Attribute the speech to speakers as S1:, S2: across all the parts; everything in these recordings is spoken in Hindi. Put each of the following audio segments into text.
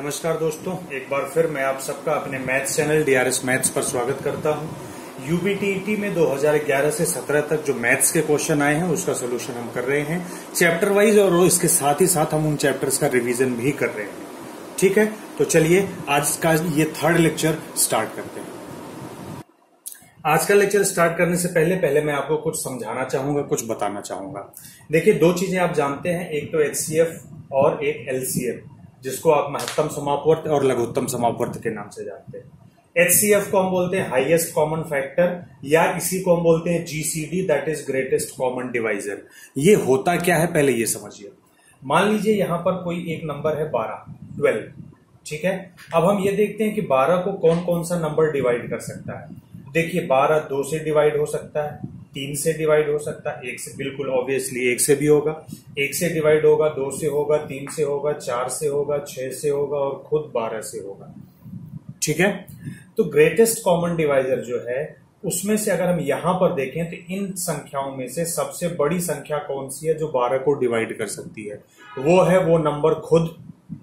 S1: नमस्कार दोस्तों, एक बार फिर मैं आप सबका अपने मैथ्स चैनल डीआरएस मैथ्स पर स्वागत करता हूं। यूबीटीईटी में 2011 से 17 तक जो मैथ्स के क्वेश्चन आए हैं उसका सोल्यूशन हम कर रहे हैं चैप्टर वाइज, और इसके साथ ही साथ हम उन चैप्टर्स का रिवीजन भी कर रहे हैं। ठीक है, तो चलिए आज का ये थर्ड लेक्चर स्टार्ट करते हैं। आज का लेक्चर स्टार्ट करने से पहले मैं आपको कुछ समझाना चाहूंगा, कुछ बताना चाहूंगा। देखिए, दो चीजें आप जानते हैं, एक तो एचसीएफ और एक एलसीएफ, जिसको आप महत्तम समापवर्त और लघुत्तम समापवर्त के नाम से जानते हैं। एचसीएफ को हम बोलते हैं हाईएस्ट कॉमन फैक्टर, या इसी को हम बोलते हैं GCD, that is greatest common divisor. ये होता क्या है पहले ये समझिए। मान लीजिए यहां पर कोई एक नंबर है 12, ठीक है। अब हम ये देखते हैं कि 12 को कौन कौन सा नंबर डिवाइड कर सकता है। देखिए, 12 2 से डिवाइड हो सकता है, 3 से डिवाइड हो सकता है, 1 से, बिल्कुल ऑब्वियसली 1 से भी होगा, 1 से डिवाइड होगा, 2 से होगा, 3 से होगा, 4 से होगा, 6 से होगा और खुद 12 से होगा। ठीक है, तो ग्रेटेस्ट कॉमन डिवाइजर जो है उसमें से अगर हम यहां पर देखें तो इन संख्याओं में से सबसे बड़ी संख्या कौन सी है जो 12 को डिवाइड कर सकती है, वो है वो नंबर खुद।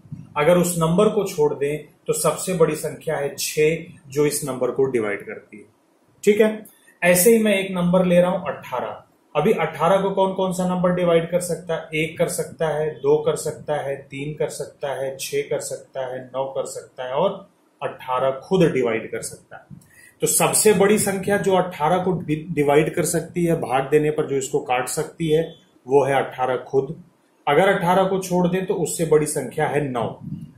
S1: अगर उस नंबर को छोड़ दें तो सबसे बड़ी संख्या है 6 जो इस नंबर को डिवाइड करती है। ठीक है, ऐसे ही मैं एक नंबर ले रहा हूं 18। अभी 18 को कौन कौन सा नंबर डिवाइड कर सकता है? 1 कर सकता है, 2 कर सकता है, 3 कर सकता है, 6 कर सकता है, 9 कर सकता है और 18 खुद डिवाइड कर सकता है। तो सबसे बड़ी संख्या जो 18 को डिवाइड कर सकती है, भाग देने पर जो इसको काट सकती है, वो है 18 खुद। अगर 18 को छोड़ दें तो उससे बड़ी संख्या है 9।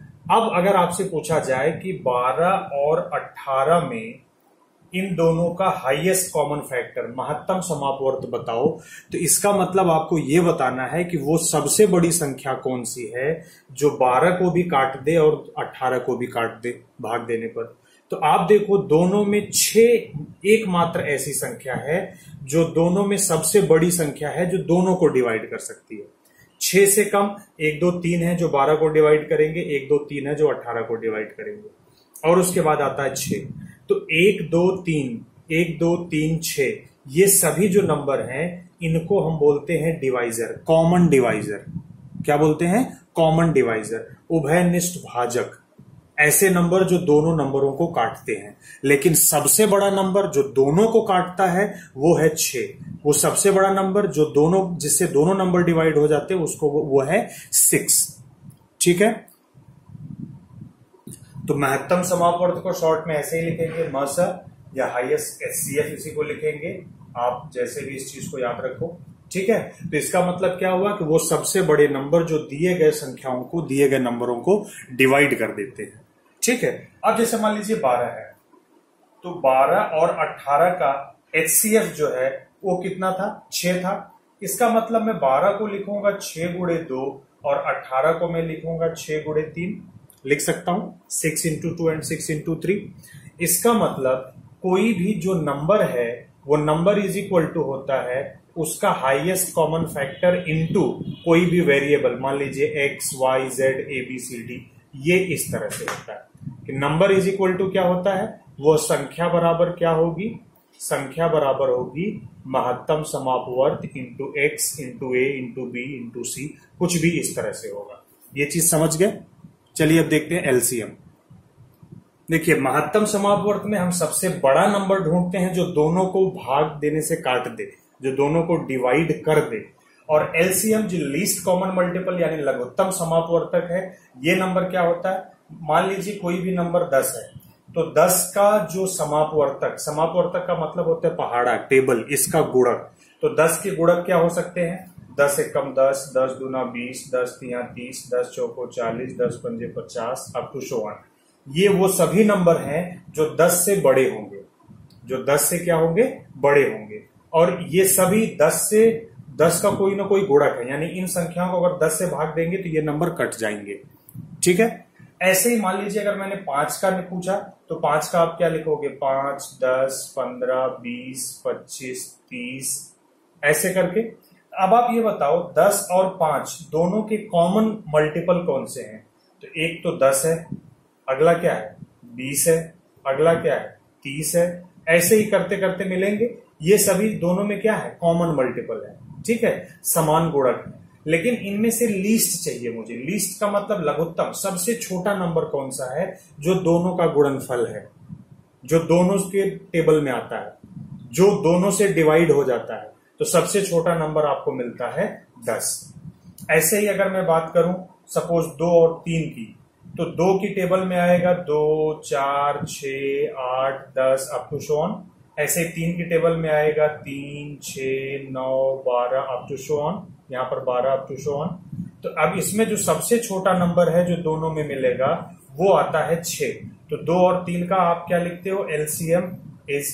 S1: अब अगर आपसे पूछा जाए कि 12 और 18 में इन दोनों का हाईएस्ट कॉमन फैक्टर, महत्तम समापवर्त बताओ, तो इसका मतलब आपको यह बताना है कि वो सबसे बड़ी संख्या कौन सी है जो 12 को भी काट दे और 18 को भी काट दे भाग देने पर। तो आप देखो, दोनों में 6 एकमात्र ऐसी संख्या है जो दोनों में सबसे बड़ी संख्या है जो दोनों को डिवाइड कर सकती है। 6 से कम 1 2 3 है जो 12 को डिवाइड करेंगे, 1 2 3 है जो 18 को डिवाइड करेंगे, और उसके बाद आता है 6। तो 1 2 3 6, ये सभी जो नंबर हैं इनको हम बोलते हैं डिवाइजर, कॉमन डिवाइजर। क्या बोलते हैं? कॉमन डिवाइजर, उभयनिष्ठ भाजक। ऐसे नंबर जो दोनों नंबरों को काटते हैं। लेकिन सबसे बड़ा नंबर जो दोनों को काटता है वो है 6। वो सबसे बड़ा नंबर जो दोनों, जिससे दोनों नंबर डिवाइड हो जाते हैं, उसको वो है 6। ठीक है, तो महत्तम समापवर्त को शॉर्ट में ऐसे ही लिखेंगे, मस, या हाईएस्ट एचसीएफ इसी को लिखेंगे। आप जैसे भी इस चीज को याद रखो। ठीक है, तो इसका मतलब क्या हुआ कि वो सबसे बड़े नंबर जो दिए गए संख्याओं को, दिए गए नंबरों को डिवाइड कर देते हैं। ठीक है, अब जैसे मान लीजिए 12 है, तो 12 और 18 का एचसीएफ जो है वो कितना था? 6 था। इसका मतलब मैं 12 को लिखूंगा 6 गुणे 2 और 18 को मैं लिखूंगा 6 गुणे 3। लिख सकता हूं 6 into 2 and 6 into 3। इसका मतलब कोई भी जो नंबर है वो नंबर इज इक्वल टू होता है उसका हाईएस्ट कॉमन फैक्टर इनटू कोई भी वेरिएबल, मान लीजिए x, y, z, a, b, c, d। ये इस तरह से होता है कि नंबर इज इक्वल टू क्या होता है, वो संख्या बराबर क्या होगी? संख्या बराबर होगी महत्तम समापवर्त into x into a into b into c, कुछ भी इस तरह से होगा। ये चीज समझ गए? चलिए अब देखते हैं एलसीएम। देखिए, महत्तम समापवर्त में हम सबसे बड़ा नंबर ढूंढते हैं जो दोनों को भाग देने से काट दे, जो दोनों को डिवाइड कर दे। और एलसीएम जो लीस्ट कॉमन मल्टीपल यानी लघुत्तम समापवर्तक है, ये नंबर क्या होता है? मान लीजिए कोई भी नंबर 10 है, तो 10 का जो समापवर्तक, समापवर्तक का मतलब होता है पहाड़ा, टेबल, इसका गुणक। तो 10 के गुणक क्या हो सकते हैं? 10 एकम 10, 10 दूना 20, 10 तिया 30, 10 चौको 40, 10 पंजे 50, अप टू सो ऑन। ये वो सभी नंबर हैं जो 10 से बड़े होंगे, जो 10 से क्या होंगे? बड़े होंगे। और ये सभी 10 से 10 का कोई ना कोई गुणक है, यानी इन संख्याओं को अगर 10 से भाग देंगे तो ये नंबर कट जाएंगे। ठीक है, ऐसे ही मान लीजिए अगर मैंने 5 का पूछा तो 5 का आप क्या लिखोगे? 5, 10, 15, 20, 25, 30, ऐसे करके। अब आप ये बताओ 10 और 5 दोनों के कॉमन मल्टीपल कौन से हैं? तो एक तो 10 है, अगला क्या है? 20 है, अगला क्या है? 30 है। ऐसे ही करते करते मिलेंगे। ये सभी दोनों में क्या है? कॉमन मल्टीपल है। ठीक है, समान गुणक है। लेकिन इनमें से लीस्ट चाहिए मुझे। लीस्ट का मतलब लघुत्तम, सबसे छोटा नंबर कौन सा है जो दोनों का गुणनफल है, जो दोनों के टेबल में आता है, जो दोनों से डिवाइड हो जाता है। तो सबसे छोटा नंबर आपको मिलता है 10। ऐसे ही अगर मैं बात करूं सपोज 2 और 3 की, तो 2 की टेबल में आएगा 2, 4, 6, 8, 10 अप टू सो ऑन। ऐसे 3 की टेबल में आएगा 3, 6, 9, 12 अप टू सो ऑन, यहां पर 12 अप टू सो ऑन। तो अब इसमें जो सबसे छोटा नंबर है जो दोनों में मिलेगा वो आता है 6। तो 2 और 3 का आप क्या लिखते हो, एलसीएम इज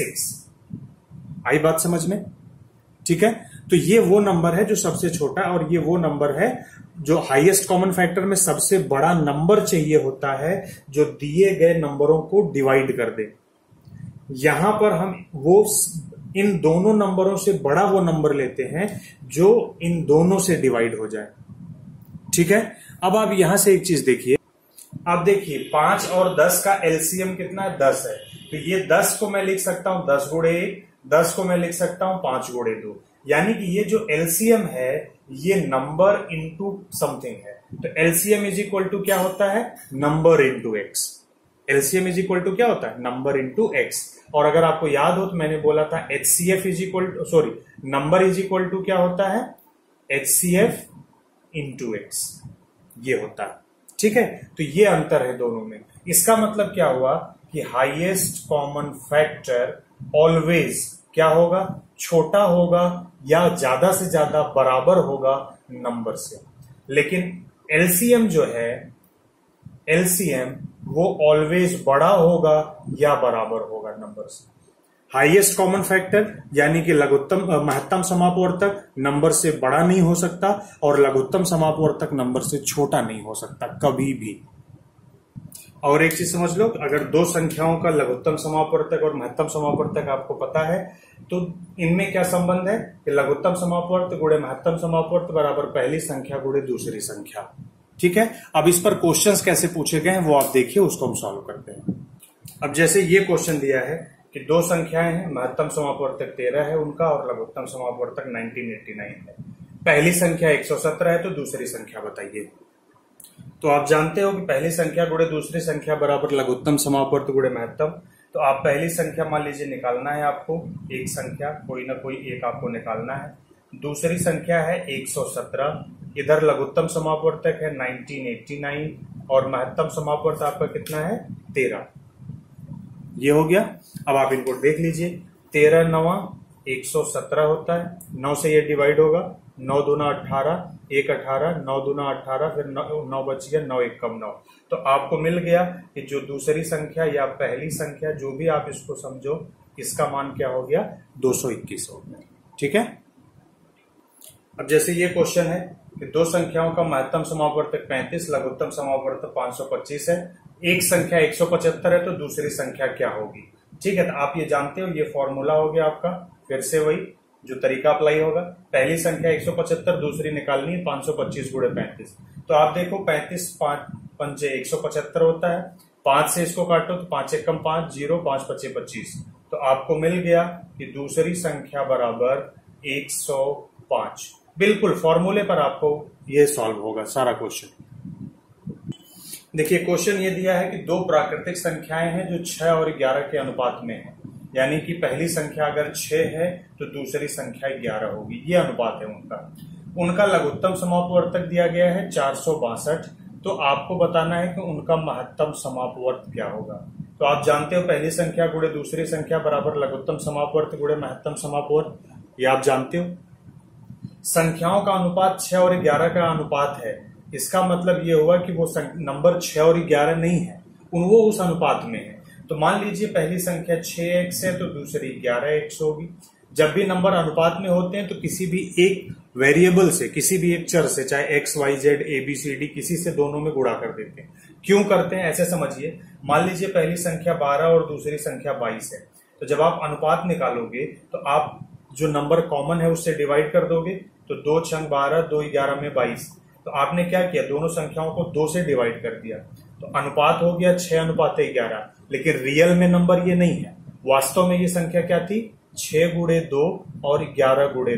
S1: 6। आई बात समझ में? ठीक है, तो ये वो नंबर है जो सबसे छोटा, और ये वो नंबर है जो हाईएस्ट कॉमन फैक्टर में सबसे बड़ा नंबर चाहिए होता है जो दिए गए नंबरों को डिवाइड कर दे। यहां पर हम वो इन दोनों नंबरों से बड़ा वो नंबर लेते हैं जो इन दोनों से डिवाइड हो जाए। ठीक है, अब आप यहां से एक चीज देखिए, आप देखिए 5 और 10 का एलसीएम कितना है, 10 है। तो ये 10 को मैं लिख सकता हूं 10 गुणे 1, 10 को मैं लिख सकता हूं 5 गुणे 2। यानी कि ये जो एलसीएम है ये नंबर इंटू समथिंग है। तो एलसीएम इज इक्वल टू क्या होता है, number into x. LCM is equal to क्या होता है, नंबर इंटू एक्स। और अगर आपको याद हो तो मैंने बोला था HCF is equal to, sorry, number is equal to क्या होता है, एचसीएफ इंटू एक्स, ये होता है। ठीक है, तो ये अंतर है दोनों में। इसका मतलब क्या हुआ कि हाईएस्ट कॉमन फैक्टर ऑलवेज क्या होगा, छोटा होगा या ज्यादा से ज्यादा बराबर होगा नंबर से। लेकिन एलसीएम जो है, एलसीएम वो ऑलवेज बड़ा होगा या बराबर होगा नंबर से। हाईएस्ट कॉमन फैक्टर यानी कि लघुत्तम महत्तम समापवर्तक नंबर से बड़ा नहीं हो सकता, और लघुत्तम समापवर्तक नंबर से छोटा नहीं हो सकता कभी भी। और एक चीज समझ लो, अगर दो संख्याओं का लघुत्तम समापवर्तक और महत्तम समापवर्तक आपको पता है तो इनमें क्या संबंध है कि लघुत्तम समापवर्तक गुणे महत्तम समापवर्तक बराबर पहली संख्या गुणे दूसरी संख्या। ठीक है, अब इस पर क्वेश्चंस कैसे पूछे गए हैं वो आप देखिए, उसको हम सॉल्व करते हैं। अब जैसे ये क्वेश्चन दिया है कि दो संख्याएं हैं, महत्तम समापवर्तक 13 है उनका और लघुत्तम समापवर्तक 1989 है। पहली संख्या 117 है तो दूसरी संख्या बताइए। तो आप जानते हो कि पहली संख्या गुणे दूसरी संख्या बराबर लघुत्तम समापवर्तक गुणे महत्तम। तो आप पहली संख्या मान लीजिए निकालना है आपको, एक संख्या कोई ना कोई एक आपको निकालना है। दूसरी संख्या है 117, इधर लघुत्तम समापवर्तक है 1989 और महत्तम समापवर्तक आपका कितना है 13। ये हो गया। अब आप इनको देख लीजिए, 13 9 117 होता है, 9 से ये डिवाइड होगा, 9 दूना 18, 1 18, 9 दूना 18, फिर 9 बच गया, 9 1 कम 9। तो आपको मिल गया कि जो दूसरी संख्या या पहली संख्या जो भी आप इसको समझो, इसका मान क्या हो गया 221 हो गया। ठीक है, अब जैसे ये क्वेश्चन है कि दो संख्याओं का महत्तम समापवर्तक 35, लघुत्तम समापवर्तक 525 है, एक संख्या 175 है तो दूसरी संख्या क्या होगी। ठीक है, तो आप ये जानते हो, ये फॉर्मूला हो गया आपका। फिर से वही जो तरीका अप्लाई होगा, पहली संख्या 175, दूसरी निकालनी है 525 गुणे 35। तो आप देखो 35 5 पंचे 175 होता है, 5 से इसको काटो तो 5 1 कम 5 0, 5 पचे 25। तो आपको मिल गया कि दूसरी संख्या बराबर 105। बिल्कुल फॉर्मूले पर आपको ये सॉल्व होगा सारा क्वेश्चन। देखिए क्वेश्चन ये दिया है कि दो प्राकृतिक संख्याएं हैं जो 6 और 11 के अनुपात में है। यानी कि पहली संख्या अगर 6 है तो दूसरी संख्या 11 होगी, ये अनुपात है उनका लघुत्तम समापवर्तक दिया गया है 462। तो आपको बताना है कि उनका महत्तम समापवर्तक क्या होगा। तो आप जानते हो पहली संख्या गुणे दूसरी संख्या बराबर लघुत्तम समापवर्तक गुणे महत्तम समापवर्तक, ये आप जानते हो। संख्याओं का अनुपात 6 और 11 का अनुपात है, इसका मतलब ये हुआ कि वो नंबर 6 और 11 नहीं है, वो उस अनुपात में है। तो मान लीजिए पहली संख्या 6x है तो दूसरी 11x होगी। जब भी नंबर अनुपात में होते हैं तो किसी भी एक वेरिएबल से, किसी भी एक चर से, चाहे x y z a b c d, किसी से दोनों में गुणा कर देते हैं। क्यों करते हैं ऐसे समझिए। मान लीजिए पहली संख्या 12 और दूसरी संख्या 22 है, तो जब आप अनुपात निकालोगे तो आप जो नंबर कॉमन है उससे डिवाइड कर दोगे, तो 2 छंग 12, 2 11 में 22। तो आपने क्या किया, दोनों संख्याओं को 2 से डिवाइड कर दिया, तो अनुपात हो गया 6:11। लेकिन रियल में नंबर ये नहीं है, वास्तव में ये संख्या क्या थी 6 गुणे 2 और 11 गुणे 2।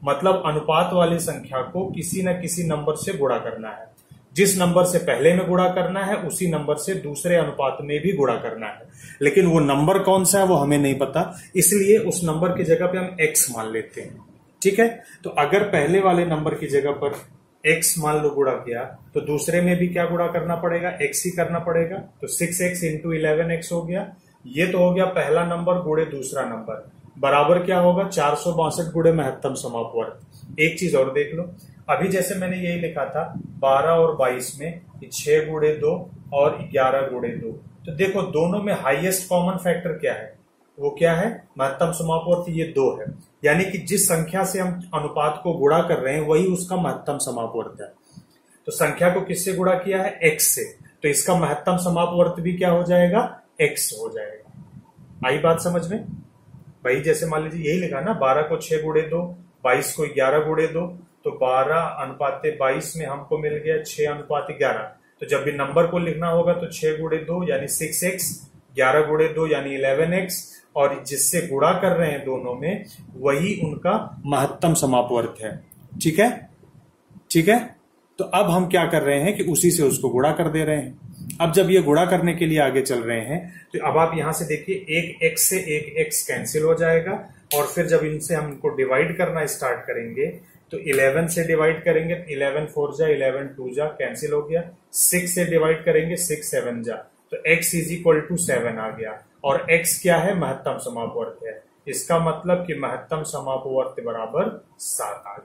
S1: मतलब अनुपात वाली संख्या को किसी न किसी नंबर से गुणा करना है। जिस नंबर से पहले में गुणा करना है उसी नंबर से दूसरे अनुपात में भी गुणा करना है, लेकिन वो नंबर कौन सा है वो हमें नहीं पता, इसलिए उस नंबर की जगह पे हम x मान लेते हैं। ठीक है, तो अगर पहले वाले नंबर की जगह पर x मान लो गुणा किया तो दूसरे में भी क्या गुणा करना पड़ेगा, x ही करना पड़ेगा। तो 6x इंटू 11x हो गया। ये तो हो गया पहला नंबर गुणे दूसरा नंबर, बराबर क्या होगा 462 गुणे महत्तम समापवर्त। एक चीज और देख लो, अभी जैसे मैंने यही लिखा था 12 और 22 में 6 गुणे 2 और 11 गुणे 2, तो देखो दोनों में हाईएस्ट कॉमन फैक्टर क्या है, वो क्या है, महत्तम समापवर्त, ये 2 है। यानी कि जिस संख्या से हम अनुपात को गुणा कर रहे हैं वही उसका महत्तम समापवर्त है। तो संख्या को किससे गुणा किया है, x से, तो इसका महत्तम समापवर्त भी क्या हो जाएगा, x हो जाएगा। आई बात समझ में भाई? जैसे मान लीजिए यही लिखा ना, 12 को 6 गुणे 2, 22 को 11 गुणे 2, तो 12 अनुपात 22 में हमको मिल गया 6 अनुपात 11। तो जब भी नंबर को लिखना होगा तो 6 गुणे 2 यानी 6x, 11 गुणे 2 यानी 11x, और जिससे गुणा कर रहे हैं दोनों में वही उनका महत्तम समापवर्त है। ठीक है, ठीक है। तो अब हम क्या कर रहे हैं कि उसी से उसको गुणा कर दे रहे हैं। अब जब ये गुणा करने के लिए आगे चल रहे हैं तो अब आप यहां से देखिए, एक x से एक x कैंसिल हो जाएगा, और फिर जब इनसे हम इनको डिवाइड करना स्टार्ट करेंगे तो 11 से डिवाइड करेंगे, 11 4 जा, 11 2 जा, कैंसिल हो गया। 6 से डिवाइड करेंगे, 6 7 जा, तो x इज इक्वल टू 7 आ गया, और x क्या है, महत्तम समापवर्त है। इसका मतलब कि महत्तम समापवर्त बराबर 7 आ गया।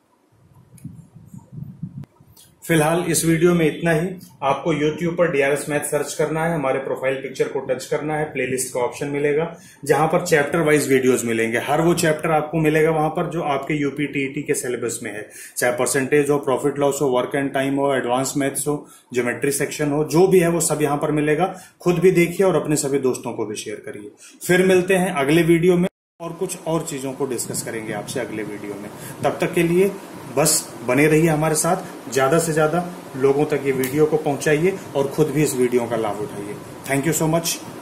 S1: फिलहाल इस वीडियो में इतना ही। आपको YouTube पर DRS मैथ सर्च करना है, हमारे प्रोफाइल पिक्चर को टच करना है, प्लेलिस्ट का ऑप्शन मिलेगा जहां पर चैप्टर वाइज वीडियोस मिलेंगे। हर वो चैप्टर आपको मिलेगा वहां पर जो आपके यूपी टीईटी के सिलेबस में है, चाहे परसेंटेज हो, प्रॉफिट लॉस हो, वर्क एंड टाइम हो, एडवांस मैथ्स हो, ज्योमेट्री सेक्शन हो, जो भी है वो सब यहाँ पर मिलेगा। खुद भी देखिए और अपने सभी दोस्तों को भी शेयर करिए। फिर मिलते हैं अगले वीडियो में और कुछ और चीजों को डिस्कस करेंगे आपसे अगले वीडियो में। तब तक के लिए बस बने रहिए हमारे साथ, ज्यादा से ज्यादा लोगों तक ये वीडियो को पहुंचाइए और खुद भी इस वीडियो का लाभ उठाइए। Thank you so much.